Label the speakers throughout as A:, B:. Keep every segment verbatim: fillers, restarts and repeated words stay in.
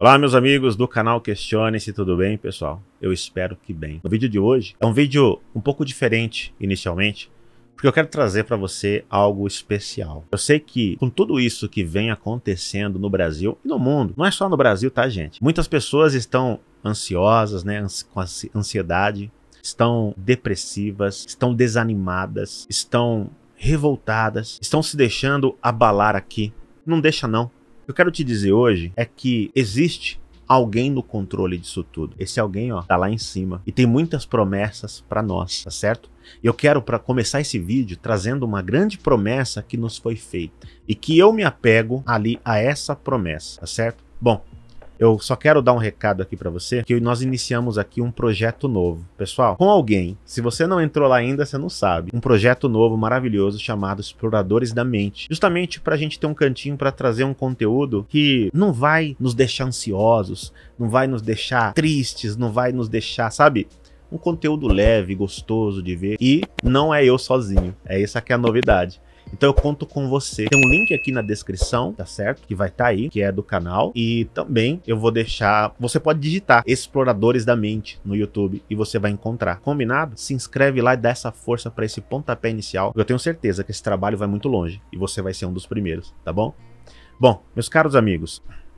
A: Olá, meus amigos do canal Questione-se, tudo bem, pessoal? Eu espero que bem. O vídeo de hoje é um vídeo um pouco diferente inicialmente, porque eu quero trazer para você algo especial. Eu sei que com tudo isso que vem acontecendo no Brasil e no mundo, não é só no Brasil, tá, gente? Muitas pessoas estão ansiosas, né, com ansiedade, estão depressivas, estão desanimadas, estão revoltadas, estão se deixando abalar aqui. Não deixa não. O que eu quero te dizer hoje é que existe alguém no controle disso tudo. Esse alguém, ó, tá lá em cima e tem muitas promessas para nós, tá certo? E eu quero, para começar esse vídeo, trazendo uma grande promessa que nos foi feita e que eu me apego ali a essa promessa, tá certo? Bom, eu só quero dar um recado aqui para você, que nós iniciamos aqui um projeto novo. Pessoal, com alguém, se você não entrou lá ainda, você não sabe. Um projeto novo, maravilhoso, chamado Exploradores da Mente. Justamente para a gente ter um cantinho para trazer um conteúdo que não vai nos deixar ansiosos, não vai nos deixar tristes, não vai nos deixar, sabe? Um conteúdo leve, gostoso de ver. E não é eu sozinho, é essa que é a novidade. Então eu conto com você. Tem um link aqui na descrição, tá certo? Que vai estar tá aí, que é do canal. E também eu vou deixar... Você pode digitar Exploradores da Mente no YouTube e você vai encontrar. Combinado? Se inscreve lá e dá essa força para esse pontapé inicial. Eu tenho certeza que esse trabalho vai muito longe. E você vai ser um dos primeiros, tá bom? Bom, meus caros amigos...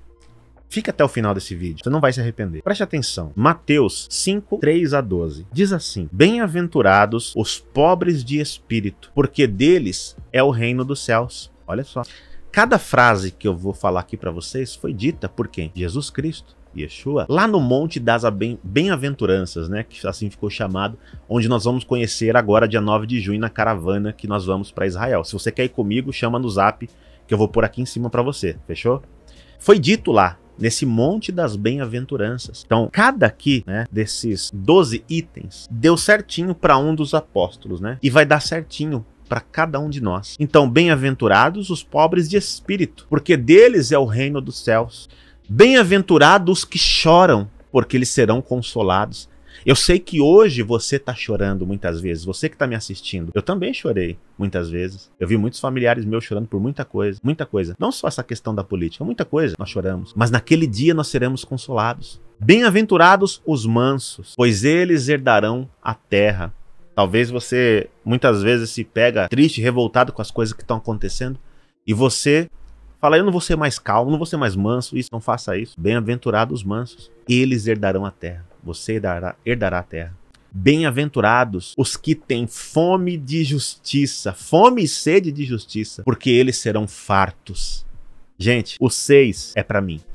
A: Fica até o final desse vídeo, você não vai se arrepender. Preste atenção. Mateus cinco, três a doze. Diz assim: Bem-aventurados os pobres de espírito, porque deles é o reino dos céus. Olha só. Cada frase que eu vou falar aqui para vocês foi dita por quem? Jesus Cristo. Yeshua, lá no Monte das Bem-aventuranças, né, que assim ficou chamado, onde nós vamos conhecer agora dia nove de junho na caravana que nós vamos para Israel. Se você quer ir comigo, chama no zap que eu vou pôr aqui em cima para você, fechou? Foi dito lá, nesse Monte das Bem-aventuranças. Então, cada aqui, né, desses doze itens, deu certinho para um dos apóstolos, né? E vai dar certinho para cada um de nós. Então, bem-aventurados os pobres de espírito, porque deles é o reino dos céus. Bem-aventurados os que choram, porque eles serão consolados. Eu sei que hoje você está chorando muitas vezes, você que está me assistindo. Eu também chorei muitas vezes. Eu vi muitos familiares meus chorando por muita coisa, muita coisa. Não só essa questão da política, muita coisa nós choramos. Mas naquele dia nós seremos consolados. Bem-aventurados os mansos, pois eles herdarão a terra. Talvez você muitas vezes se pega triste, revoltado com as coisas que estão acontecendo e você fala, eu não vou ser mais calmo, não vou ser mais manso, isso, não faça isso. Bem-aventurados os mansos, eles herdarão a terra. Você herdará, herdará a terra. Bem-aventurados os que têm fome de justiça, fome e sede de justiça, porque eles serão fartos. Gente, o seis é para mim.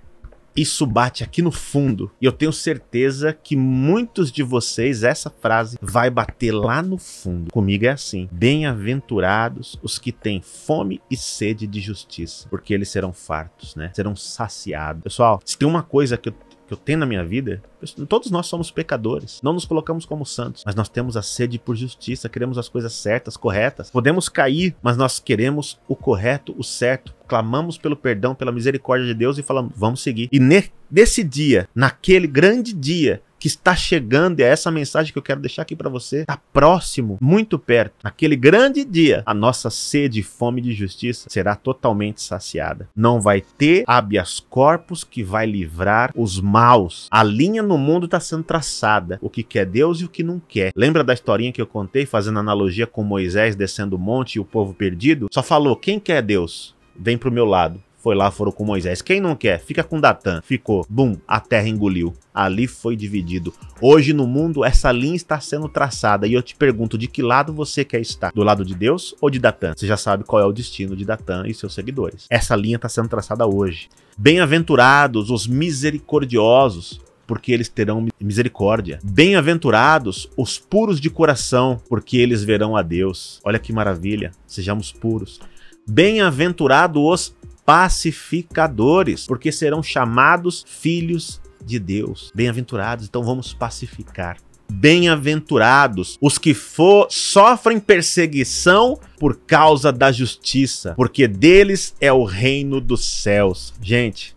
A: Isso bate aqui no fundo e eu tenho certeza que muitos de vocês, essa frase vai bater lá no fundo. Comigo é assim: bem-aventurados os que têm fome e sede de justiça, porque eles serão fartos, né? Serão saciados. Pessoal, se tem uma coisa que eu que eu tenho na minha vida, todos nós somos pecadores, não nos colocamos como santos, mas nós temos a sede por justiça, queremos as coisas certas, corretas. Podemos cair, mas nós queremos o correto, o certo, clamamos pelo perdão, pela misericórdia de Deus e falamos, vamos seguir. E ne nesse dia, naquele grande dia que está chegando, e é essa mensagem que eu quero deixar aqui para você, está próximo, muito perto, naquele grande dia, a nossa sede e fome de justiça será totalmente saciada. Não vai ter habeas corpus que vai livrar os maus. A linha no mundo está sendo traçada, o que quer Deus e o que não quer. Lembra da historinha que eu contei, fazendo analogia com Moisés descendo o monte e o povo perdido? Só falou, quem quer Deus? Vem pro meu lado. Foi lá, foram com Moisés. Quem não quer, fica com Datã. Ficou. Bum, a terra engoliu. Ali foi dividido. Hoje no mundo, essa linha está sendo traçada. E eu te pergunto, de que lado você quer estar? Do lado de Deus ou de Datã? Você já sabe qual é o destino de Datã e seus seguidores. Essa linha está sendo traçada hoje. Bem-aventurados os misericordiosos, porque eles terão misericórdia. Bem-aventurados os puros de coração, porque eles verão a Deus. Olha que maravilha. Sejamos puros. Bem-aventurados os pacificadores, porque serão chamados filhos de Deus. Bem-aventurados, então vamos pacificar. Bem-aventurados os que for, sofrem perseguição por causa da justiça, porque deles é o reino dos céus. Gente,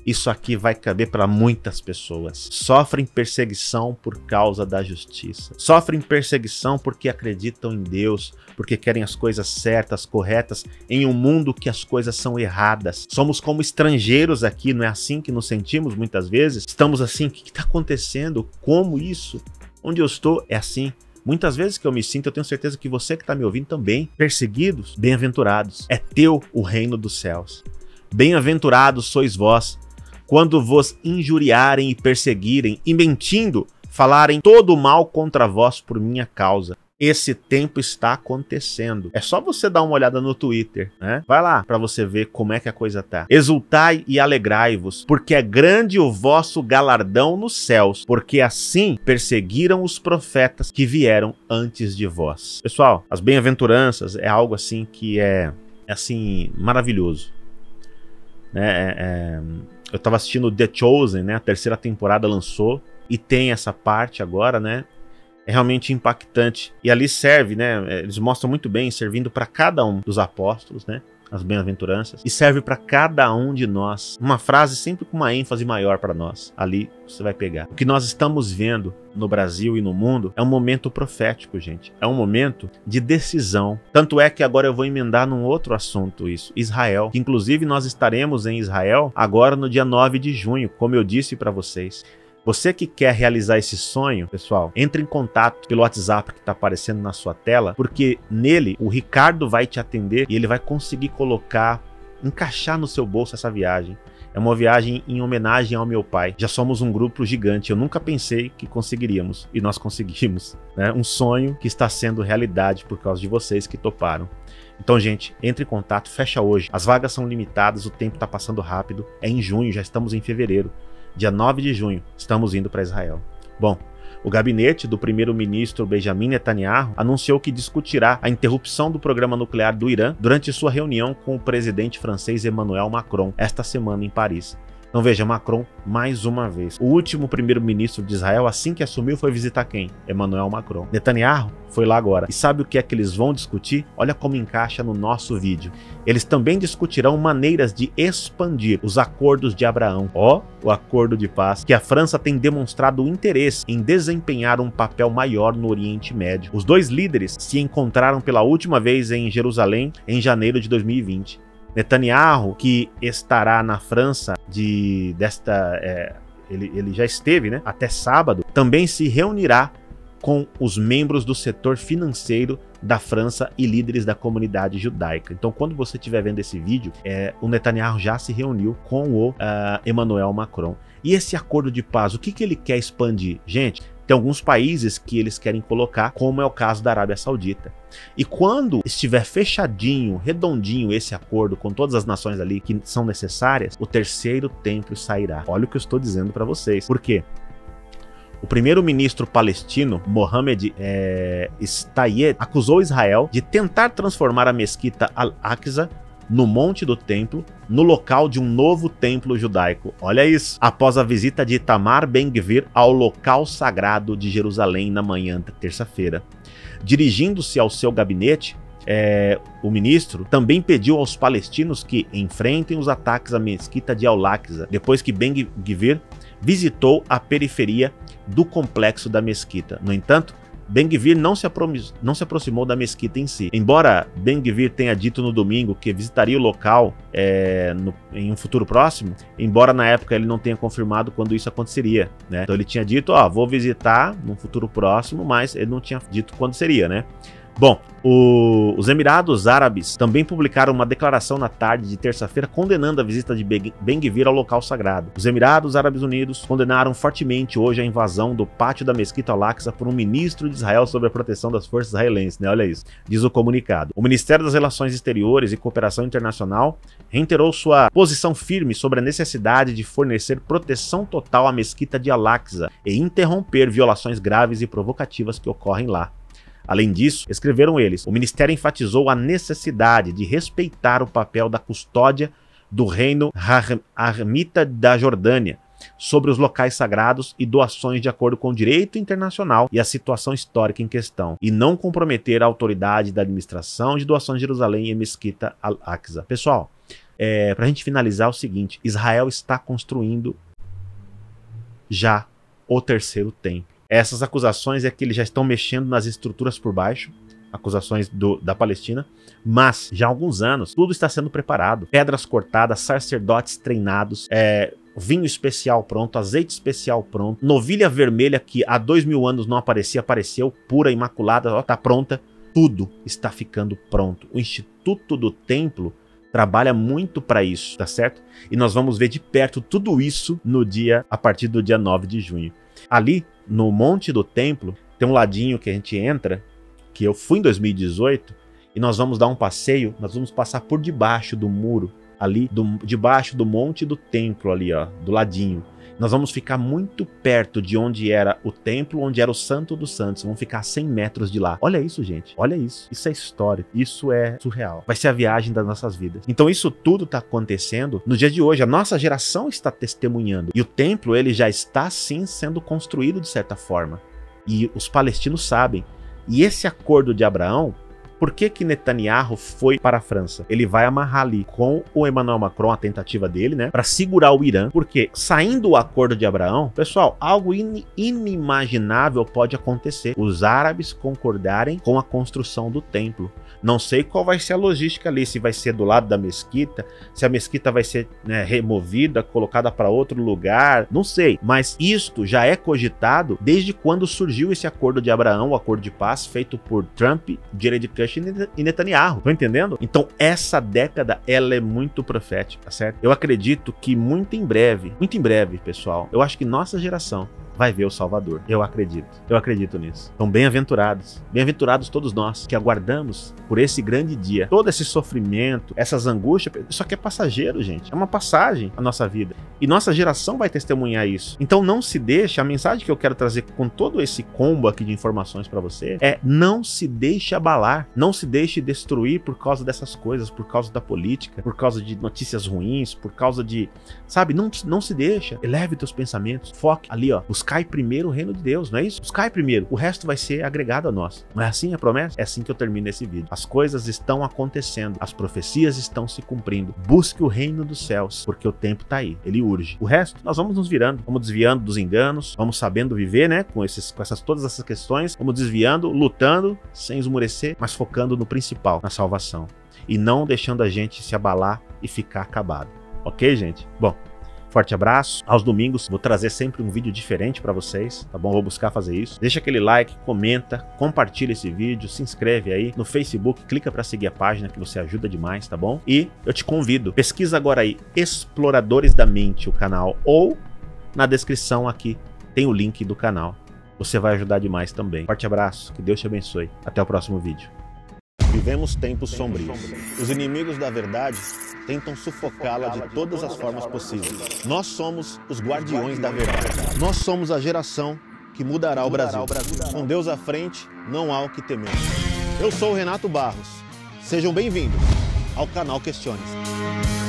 A: Isso aqui vai caber para muitas pessoas. Sofrem perseguição por causa da justiça. Sofrem perseguição porque acreditam em Deus, porque querem as coisas certas, corretas, em um mundo que as coisas são erradas. Somos como estrangeiros aqui, não é assim que nos sentimos muitas vezes? Estamos assim, o que está acontecendo? Como isso? Onde eu estou é assim. Muitas vezes que eu me sinto, eu tenho certeza que você que está me ouvindo também, perseguidos, bem-aventurados. É teu o reino dos céus. Bem-aventurados sois vós, quando vos injuriarem e perseguirem, e mentindo, falarem todo o mal contra vós por minha causa. Esse tempo está acontecendo. É só você dar uma olhada no Twitter, né? Vai lá para você ver como é que a coisa tá. Exultai e alegrai-vos, porque é grande o vosso galardão nos céus, porque assim perseguiram os profetas que vieram antes de vós. Pessoal, as bem-aventuranças é algo assim que é, é assim maravilhoso, né? É, é... Eu tava assistindo The Chosen, né? A terceira temporada lançou e tem essa parte agora, né? É realmente impactante. E ali serve, né? Eles mostram muito bem, servindo para cada um dos apóstolos, né? As bem-aventuranças. E serve para cada um de nós. Uma frase sempre com uma ênfase maior para nós. Ali você vai pegar. O que nós estamos vendo no Brasil e no mundo é um momento profético, gente. É um momento de decisão. Tanto é que agora eu vou emendar num outro assunto isso. Israel. Que inclusive nós estaremos em Israel agora no dia nove de junho, como eu disse para vocês. Você que quer realizar esse sonho, pessoal, entre em contato pelo WhatsApp que está aparecendo na sua tela, porque nele o Ricardo vai te atender e ele vai conseguir colocar, encaixar no seu bolso essa viagem. É uma viagem em homenagem ao meu pai. Já somos um grupo gigante. Eu nunca pensei que conseguiríamos. E nós conseguimos, né? Um sonho que está sendo realidade por causa de vocês que toparam. Então, gente, entre em contato, fecha hoje. As vagas são limitadas, o tempo está passando rápido. É em junho, já estamos em fevereiro. Dia nove de junho, estamos indo para Israel. Bom, o gabinete do primeiro-ministro Benjamin Netanyahu anunciou que discutirá a interrupção do programa nuclear do Irã durante sua reunião com o presidente francês Emmanuel Macron esta semana em Paris. Então veja, Macron mais uma vez. O último primeiro-ministro de Israel, assim que assumiu, foi visitar quem? Emmanuel Macron. Netanyahu foi lá agora. E sabe o que é que eles vão discutir? Olha como encaixa no nosso vídeo. Eles também discutirão maneiras de expandir os acordos de Abraão. Ó, o acordo de paz, que a França tem demonstrado interesse em desempenhar um papel maior no Oriente Médio. Os dois líderes se encontraram pela última vez em Jerusalém em janeiro de dois mil e vinte. Netanyahu, que estará na França de desta, é, ele, ele já esteve, né, até sábado, também se reunirá com os membros do setor financeiro da França e líderes da comunidade judaica. Então, quando você estiver vendo esse vídeo, é, o Netanyahu já se reuniu com o uh, Emmanuel Macron. E esse acordo de paz, o que, que ele quer expandir? Gente, tem alguns países que eles querem colocar, como é o caso da Arábia Saudita. E quando estiver fechadinho, redondinho esse acordo com todas as nações ali que são necessárias, o terceiro templo sairá. Olha o que eu estou dizendo para vocês. Por quê? O primeiro-ministro palestino, Mohamed é, Stayed, acusou Israel de tentar transformar a mesquita Al-Aqsa no Monte do Templo, no local de um novo templo judaico. Olha isso! Após a visita de Itamar Ben-Gvir ao local sagrado de Jerusalém na manhã da terça-feira. Dirigindo-se ao seu gabinete, é, o ministro também pediu aos palestinos que enfrentem os ataques à mesquita de Al-Aqsa, depois que Ben-Gvir visitou a periferia do complexo da mesquita. No entanto, Ben-Gvir não, não se aproximou da mesquita em si. Embora Ben-Gvir tenha dito no domingo que visitaria o local é, no, em um futuro próximo, embora na época ele não tenha confirmado quando isso aconteceria, né? Então ele tinha dito, ó, vou visitar num futuro próximo, mas ele não tinha dito quando seria, né? Bom, o, os Emirados Árabes também publicaram uma declaração na tarde de terça-feira condenando a visita de Ben-Gvir ao local sagrado. Os Emirados Árabes Unidos condenaram fortemente hoje a invasão do pátio da mesquita Al-Aqsa por um ministro de Israel sob a proteção das forças israelenses, né? Olha isso, diz o comunicado. O Ministério das Relações Exteriores e Cooperação Internacional reiterou sua posição firme sobre a necessidade de fornecer proteção total à mesquita de Al-Aqsa e interromper violações graves e provocativas que ocorrem lá. Além disso, escreveram eles, o Ministério enfatizou a necessidade de respeitar o papel da custódia do reino Armita da Jordânia sobre os locais sagrados e doações de acordo com o direito internacional e a situação histórica em questão, e não comprometer a autoridade da administração de doações de Jerusalém e Mesquita Al-Aqsa. Pessoal, é, para a gente finalizar, o seguinte: Israel está construindo já o terceiro templo. Essas acusações é que eles já estão mexendo nas estruturas por baixo, acusações do, da Palestina, mas já há alguns anos tudo está sendo preparado. Pedras cortadas, sacerdotes treinados, é, vinho especial pronto, azeite especial pronto, novilha vermelha que há dois mil anos não aparecia, apareceu, pura, imaculada, ó, tá pronta. Tudo está ficando pronto. O Instituto do Templo trabalha muito para isso, tá certo? E nós vamos ver de perto tudo isso no dia, a partir do dia nove de junho. Ali, no Monte do Templo, tem um ladinho que a gente entra, que eu fui em dois mil e dezoito, e nós vamos dar um passeio, nós vamos passar por debaixo do muro, ali, do, debaixo do Monte do Templo, ali, ó, do ladinho. Nós vamos ficar muito perto de onde era o templo, onde era o Santo dos Santos. Vamos ficar a cem metros de lá. Olha isso, gente. Olha isso. Isso é histórico. Isso é surreal. Vai ser a viagem das nossas vidas. Então isso tudo está acontecendo no dia de hoje. A nossa geração está testemunhando. E o templo, ele já está, sim, sendo construído de certa forma. E os palestinos sabem. E esse acordo de Abraão, por que que Netanyahu foi para a França? Ele vai amarrar ali com o Emmanuel Macron, a tentativa dele, né? Para segurar o Irã. Porque saindo o acordo de Abraão, pessoal, algo in inimaginável pode acontecer. Os árabes concordarem com a construção do templo. Não sei qual vai ser a logística ali, se vai ser do lado da mesquita, se a mesquita vai ser, né, removida, colocada para outro lugar, não sei. Mas isto já é cogitado desde quando surgiu esse acordo de Abraão, o acordo de paz feito por Trump, Jared Kushner e Netanyahu. Estão entendendo? Então essa década, ela é muito profética, certo? Eu acredito que muito em breve, muito em breve, pessoal, eu acho que nossa geração vai ver o Salvador. Eu acredito. Eu acredito nisso. Então, bem-aventurados. Bem-aventurados todos nós que aguardamos por esse grande dia. Todo esse sofrimento, essas angústias, isso aqui é passageiro, gente. É uma passagem a nossa vida. E nossa geração vai testemunhar isso. Então, não se deixe, a mensagem que eu quero trazer com todo esse combo aqui de informações para você é: não se deixe abalar. Não se deixe destruir por causa dessas coisas, por causa da política, por causa de notícias ruins, por causa de... Sabe? Não, não se deixa. Eleve teus pensamentos. Foque ali, ó. Buscai primeiro o reino de Deus, não é isso? Buscai primeiro, o resto vai ser agregado a nós. Não é assim a promessa? É assim que eu termino esse vídeo. As coisas estão acontecendo, as profecias estão se cumprindo. Busque o reino dos céus, porque o tempo tá aí, ele urge. O resto, nós vamos nos virando, vamos desviando dos enganos, vamos sabendo viver, né, com, esses, com essas, todas essas questões, vamos desviando, lutando, sem esmorecer, mas focando no principal, na salvação. E não deixando a gente se abalar e ficar acabado. Ok, gente? Bom, forte abraço. Aos domingos vou trazer sempre um vídeo diferente para vocês, tá bom? Vou buscar fazer isso. Deixa aquele like, comenta, compartilha esse vídeo, se inscreve aí no Facebook, clica para seguir a página que você ajuda demais, tá bom? E eu te convido, pesquisa agora aí Exploradores da Mente, o canal, ou na descrição aqui tem o link do canal. Você vai ajudar demais também. Forte abraço, que Deus te abençoe. Até o próximo vídeo. Vivemos tempos sombrios. Os inimigos da verdade tentam sufocá-la de todas as formas possíveis. Nós somos os guardiões da verdade. Nós somos a geração que mudará o Brasil. Com Deus à frente, não há o que temer. Eu sou o Renato Barros. Sejam bem-vindos ao canal Questione-se.